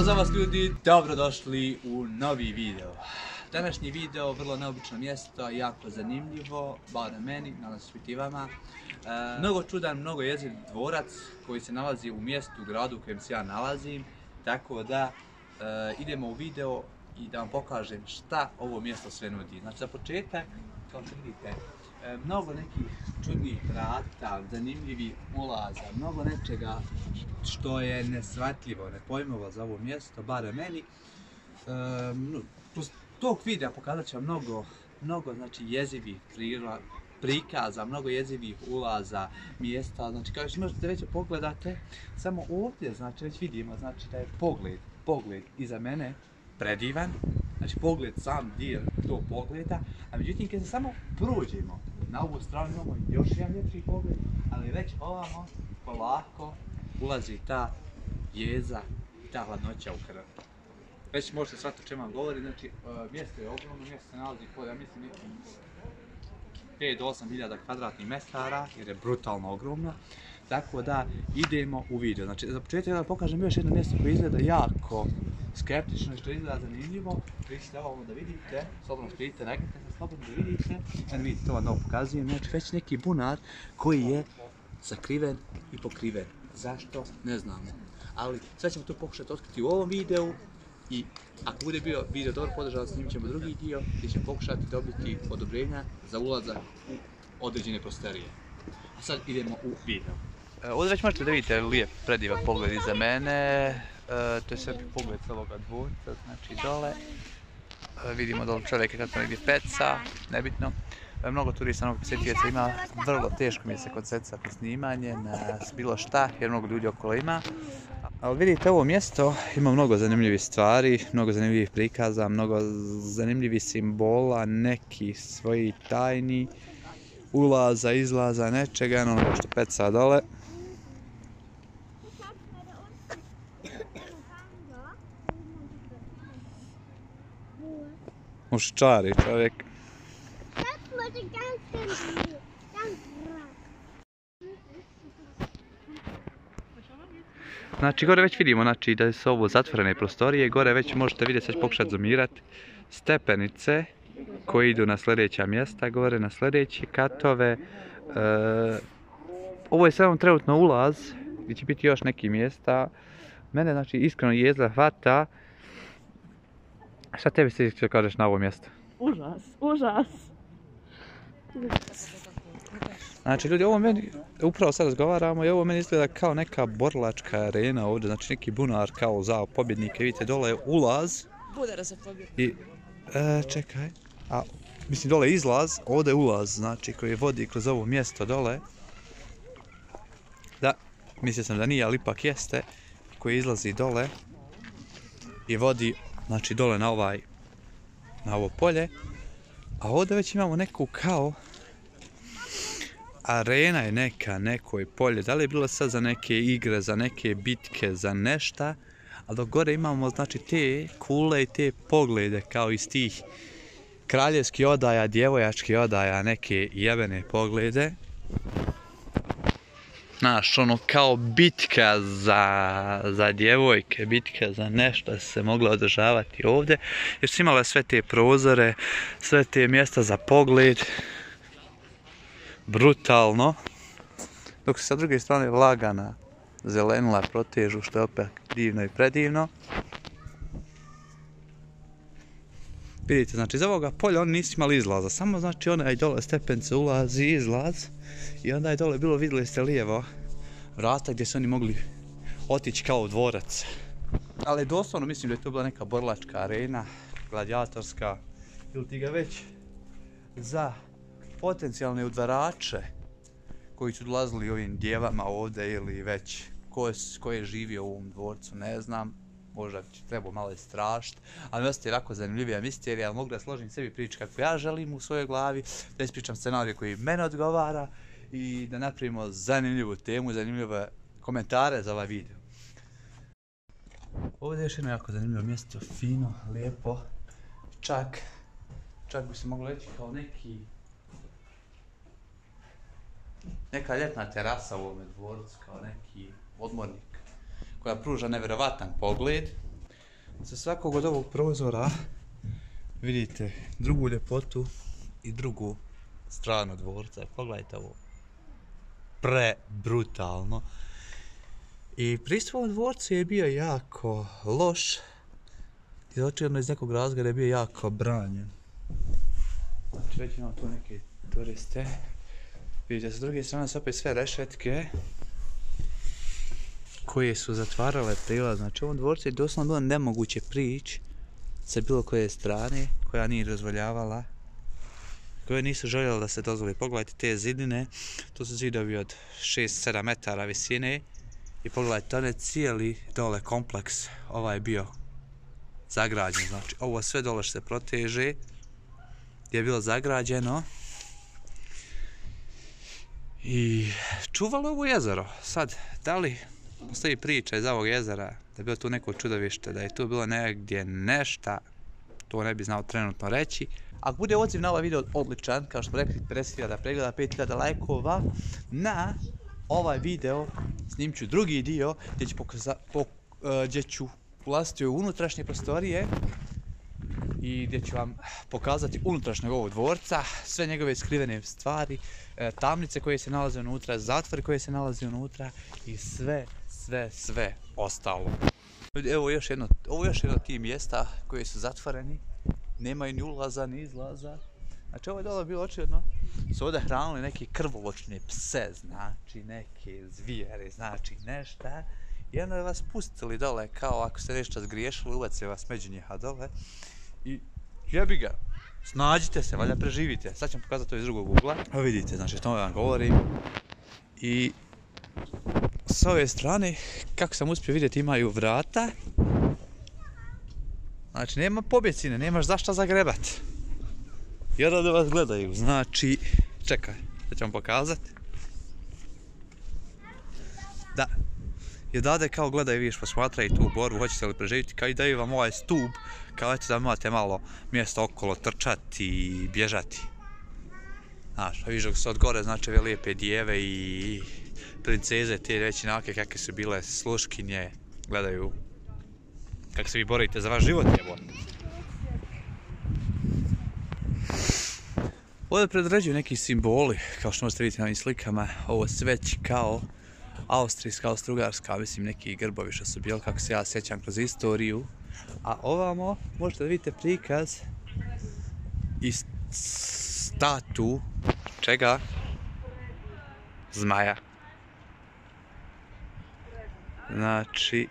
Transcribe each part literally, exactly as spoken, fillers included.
Pozdrav vas ljudi, dobrodošli u novi video. Današnji video, vrlo neobično mjesto, jako zanimljivo, barem meni, nadam se i vama. E, mnogo čudan, mnogo jeziv dvorac koji se nalazi u mjestu, u gradu u kojem se ja nalazim. Tako da e, idemo u video i da vam pokažem šta ovo mjesto sve nudi. Znači za početak, kao što vidite, e, mnogo nekih čudnih vrata, zanimljivih ulaza, mnogo nečega što je neshvatljivo, nepojmovo za ovo mjesto, barem meni. E, no, kroz tog videa pokazat ću vam mnogo, mnogo znači, jezivih prira, prikaza, mnogo jezivih ulaza, mjesta. Znači, kao što možete već pogledate, samo ovdje, znači, već vidimo, znači, da je pogled, pogled iza mene predivan. Znači, pogled, sam dio tog pogleda, a međutim, kad se samo prođemo na ovu stranu, imamo još jedan ljepši pogled, ali već ovamo, polako, ulazi ta jeza, ta hladnoća u krv. Već možete shvatiti o čemu vam govori, znači uh, mjesto je ogromno, mjesto se nalazi pod, ja mislim, nekim pet do osam hiljada kvadratnih metara, jer je brutalno ogromno. Tako da idemo u video. Znači, za početak da pokažem još jedno mjesto koje izgleda jako skeptično i što izgleda zanimljivo. Prišite ovo da vidite, slobodno sprijete, rekite se slobodno da vidite. Evo vidite, to vam novo pokazujem. Znači, već neki bunar koji je sakriven i pokriven. Zašto? Ne znamo. Ali sve ćemo to pokušati otkriti u ovom videu. I ako bude bio video dobro podržan, snimit ćemo drugi dio gdje ćemo pokušati dobiti odobrenja za ulazak u određene prostorije. A sad idemo u video. E, ovdje već možete da vidite lijep, predivan pogled iza mene. E, to je sve pogled ovoga dvorca, znači dole. E, vidimo dole čovjeka kako negdje peca, nebitno. E, mnogo turista, mnogo posjetioca ima, vrlo teško mi je se koncentrirati na snimanje, na bilo šta, jer mnogo ljudi okolo ima. Ali vidite, ovo mjesto ima mnogo zanimljivih stvari, mnogo zanimljivih prikaza, mnogo zanimljivih simbola, neki svoji tajni, ulaza, izlaza, nečega, ono što peca dole. Muščari čovjek. Znači, gore već vidimo znači, da su ovo zatvorene prostorije, gore već možete vidjeti, sad ću pokušati zoomirati, stepenice koje idu na sljedeća mjesta, gore na sljedeće katove. E, ovo je samo trenutno ulaz, gdje će biti još neki mjesta. Mene, znači, iskreno jezda hvata. Šta tebi se što kažeš na ovo mjesto? Užas, užas. Znači, ljudi, ovo meni, upravo sad razgovaramo i ovo meni izgleda kao neka borilačka arena ovdje, znači neki bunar kao za pobjednike, vidite, dole je ulaz. Budara se pobjedi. I, e, čekaj, a, mislim, dole je izlaz, ovdje je ulaz, znači, koji vodi kroz ovo mjesto dole. Da, mislio sam da nije, ali ipak jeste, koji izlazi dole i vodi, znači, dole na ovaj, na ovo polje. A ovdje već imamo neku kao arena je neka, neko je polje, da li je bilo sad za neke igre, za neke bitke, za nešta, a dok gore imamo znači te kule i te poglede kao iz tih kraljevskih odaja, djevojačkih odaja, neke jebene poglede. Znaš, ono kao bitka za, za djevojke, bitka za nešto se mogla održavati ovdje, jer su imale sve te prozore, sve te mjesta za pogled. Brutalno, dok se sa druge strane lagana zelenila protežu, što je opet divno i predivno. Vidite, znači iz ovoga polja oni nisu imali izlaza, samo znači onaj dole stepence ulazi i izlaz i onda je dole bilo, vidjeli ste lijevo, vrata gdje su oni mogli otići kao u dvorac. Ali doslovno mislim da je to bila neka borilačka arena, gladijatorska, ili ti ga već za potencijalne udvarače koji su dolazili ovim djevama ovdje ili već ko je, ko je živio u ovom dvorcu, ne znam, možda će trebao malo istražiti, ali mi ostaje ovako zanimljivija misterija, ali mogu da složim sebi priču kako ja želim u svojoj glavi, da ispričam scenarij koji mene odgovara i da napravimo zanimljivu temu, zanimljive komentare za ovaj video. Ovdje je još jedno jako zanimljivo mjesto, fino, lijepo, čak, čak bi se moglo reći kao neki neka ljetna terasa u ovome dvorcu, kao neki odmornik, koja pruža nevjerovatan pogled. Sa svakog od ovog prozora vidite drugu ljepotu i drugu stranu dvorca. Pogledajte ovo. Pre brutalno. I pristup ovom dvorcu je bio jako loš. I očigledno iz nekog razloga je bio jako branjen. Znači već imamo tu neke turiste. Vidite, sa druge strane su opet sve rešetke koje su zatvarale prilaz. Znači u ovom dvorcu je doslovno bilo nemoguće prići sa bilo koje strane koja nije dozvoljavala, koje nisu željeli da se dozvoli. Pogledajte te zidine, to su zidovi od šest sedam metara visine i pogledajte, on je cijeli dole kompleks, ovaj je bio zagrađen. Znači ovo sve dole što se proteže je bilo zagrađeno i čuvalo ovo jezero. Sad, da li postoji priča iz ovog jezera da je bilo tu neko čudovište, da je tu bilo negdje nešta, to ne bi znao trenutno reći. Ako bude odziv na ovaj video odličan, kao što smo rekli, pedeset hiljada pregleda, pet hiljada lajkova, na ovaj video snimit ću drugi dio gdje ću, pokaza, po, uh, gdje ću ulaziti u unutrašnje prostorije i gdje ću vam pokazati unutrašnjeg ovog dvorca, sve njegove skrivene stvari, e, tamnice koje se nalaze unutra, zatvori koje se nalaze unutra i sve, sve, sve ostalo. Evo još jedno, ovo još jedno tih mjesta koje su zatvoreni, nemaju ni ulaza ni izlaza. Znači ovo je dole bilo očigledno, su ovdje hranili neke krvoločne pse, znači neke zvijere, znači nešta. I onda je vas pustili dole, kao ako ste nešto zgriješili, ubace vas među njiha dole. I jebi ga, snađite se, valjda preživite. Sad ću vam pokazati to iz drugog ugla. Evo vidite, znači što vam govorim. I s ove strane, kako sam uspio vidjeti, imaju vrata. Znači nema pobjecine, nemaš zašta zagrebat. I onda vas gledaju, znači, čekaj, da ću vam pokazati. Da. I odavde kao gledaju, vidiš, posmatraju tu borbu, hoćete li preživjeti, kao i daju vam ovaj stup, kao eto da imate malo mjesto okolo trčati i bježati. Znaš, vidiš dok su od gore, znači ove lijepe djeve i princeze, te već inake kakve su bile sluškinje, gledaju kako se vi borite za vaš život, jebo. Ovdje predređuju neki simboli, kao što možete vidjeti na ovim slikama, ovo sveć kao austrijska, austrougarska, mislim neki grbovi što su bili, kako se ja sjećam kroz istoriju. A ovamo možete da vidite prikaz i statu čega? Zmaja. Znači,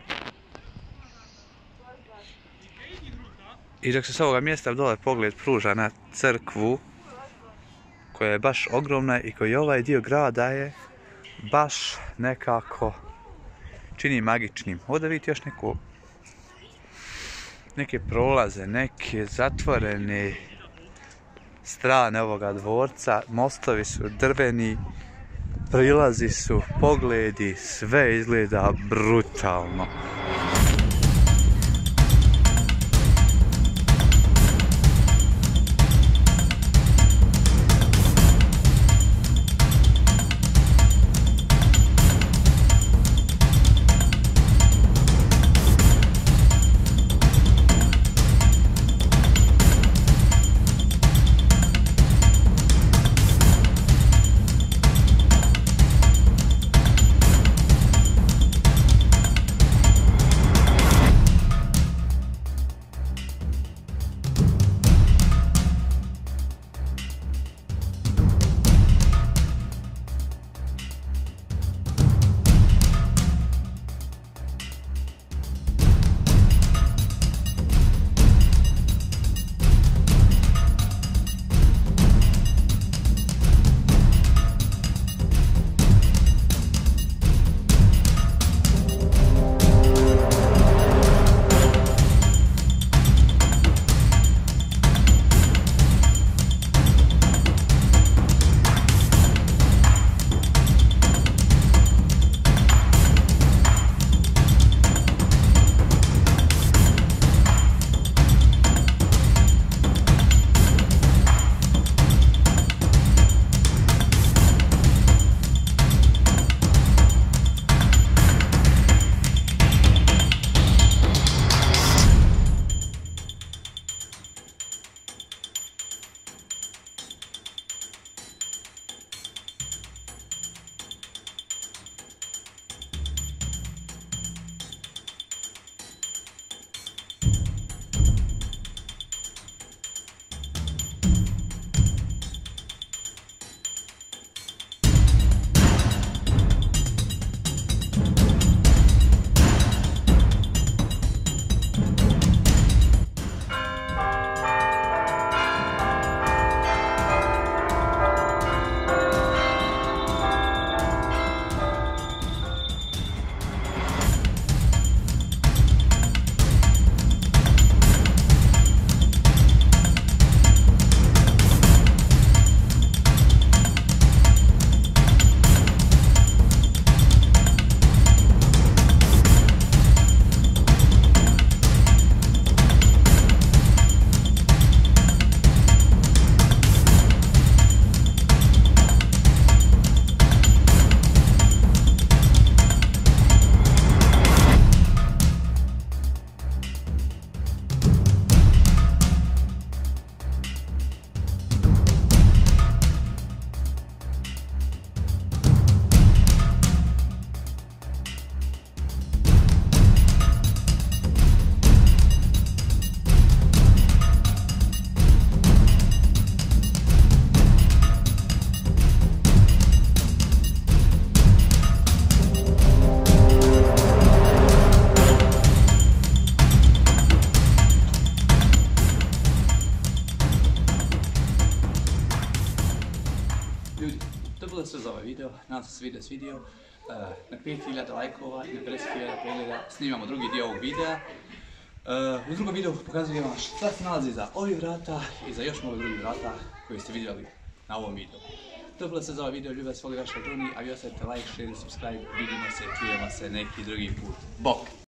i dok se s ovoga mjesta dole pogled pruža na crkvu, koja je baš ogromna i koji ovaj dio grada je baš nekako čini magičnim. Ovdje vidite još neku, neke prolaze, neke zatvorene strane ovoga dvorca, mostovi su drveni, prilazi su, pogledi, sve izgleda brutalno. bilo sve za ovaj video, nadam se da se video svidio. Uh, na pet hiljada lajkova i na pedeset hiljada pregleda snimamo drugi dio ovog videa. Uh, u drugom videu pokazujem vam šta se nalazi za ovih vrata i za još mnogo drugih vrata koje ste vidjeli na ovom videu. To je bilo sve za ovaj video, ljubav, voli vaša Bruni, a vi ostavite like, share i subscribe, vidimo se, čujemo se neki drugi put. Bok!